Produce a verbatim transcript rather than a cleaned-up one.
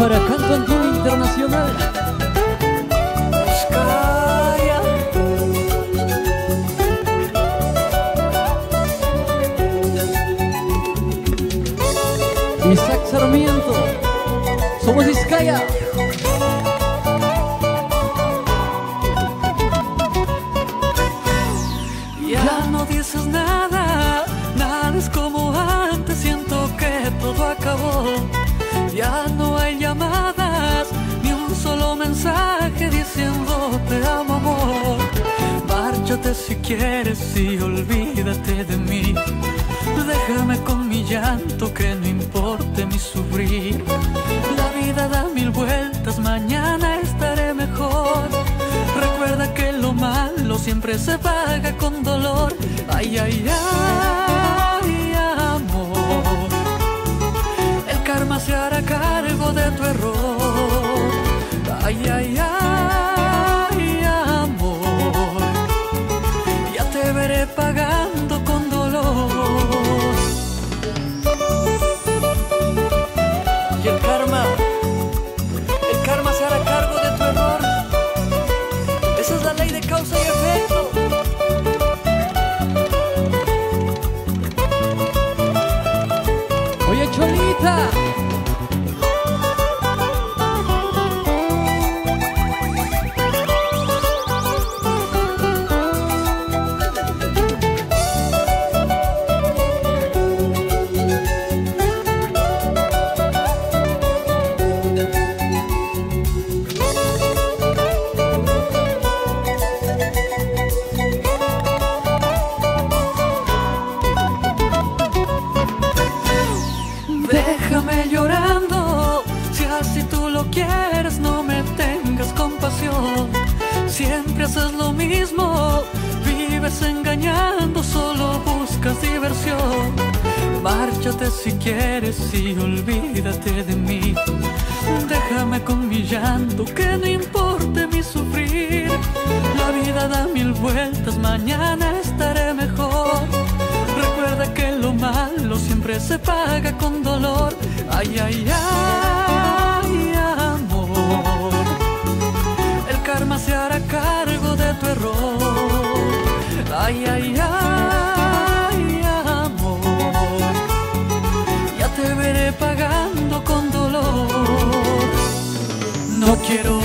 para Canto Antiguo Internacional. Vizcaya. Isaac Sarmiento, somos Vizcaya. Ya no dices nada, nada es como antes, siento que todo acabó. Ya no hay llamadas, ni un solo mensaje diciendo te amo, amor. Márchate si quieres y olvídate de mí. Déjame con mi llanto, que no importe mi sufrir. La vida da mil vueltas, mañana estaré mejor. Recuerda que lo malo siempre se paga con dolor. Ay, ay, ay, amor. El karma se hará cargo de tu error. Ay, ay, ay, amor. Ya te veré pagando con dolor. Y el karma, el karma se hará cargo de tu error. Esa es la ley de causa y efecto. Oye, Cholita. Déjame llorando, si así tú lo quieres, no me tengas compasión. Siempre haces lo mismo, vives engañando, solo buscas diversión. Márchate si quieres y olvídate de mí. Déjame con mi llanto, que no importe mi sufrir. La vida da mil vueltas, mañana estaré mejor. Recuerda que lo malo siempre se paga con dolor. Ay, ay, ay, amor. El karma se hará cargo de tu error. Ay, ay, ay, amor. Ya te veré pagando con dolor. No quiero